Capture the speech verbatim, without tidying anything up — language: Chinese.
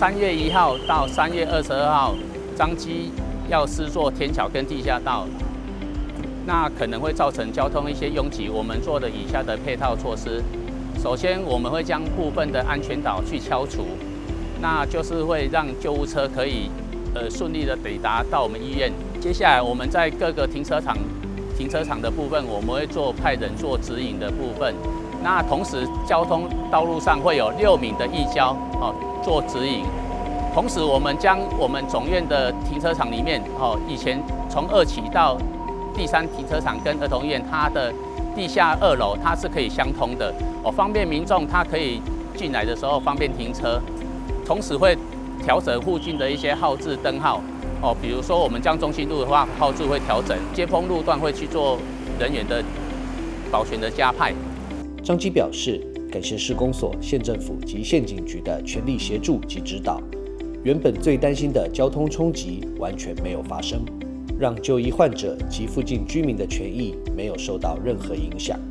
三月一号到三月二十二号，彰基要施作天桥跟地下道，那可能会造成交通一些拥挤。我们做了以下的配套措施。首先，我们会将部分的安全岛去敲除，那就是会让救护车可以呃顺利的抵达到我们医院。接下来，我们在各个停车场停车场的部分，我们会做派人做指引的部分。那同时，交通道路上会有六名的义交哦做指引。同时，我们将我们总院的停车场里面哦，以前从二期到第三停车场跟儿童医院，它的地下二楼它是可以相通的哦，方便民众他可以进来的时候方便停车。同时会调整附近的一些号志灯号哦，比如说我们将中心路的话，号志会调整，接峰路段会去做人员的保全的加派。 彰基表示，感谢市公所、县政府及县警局的全力协助及指导，原本最担心的交通冲击完全没有发生，让就医患者及附近居民的权益没有受到任何影响。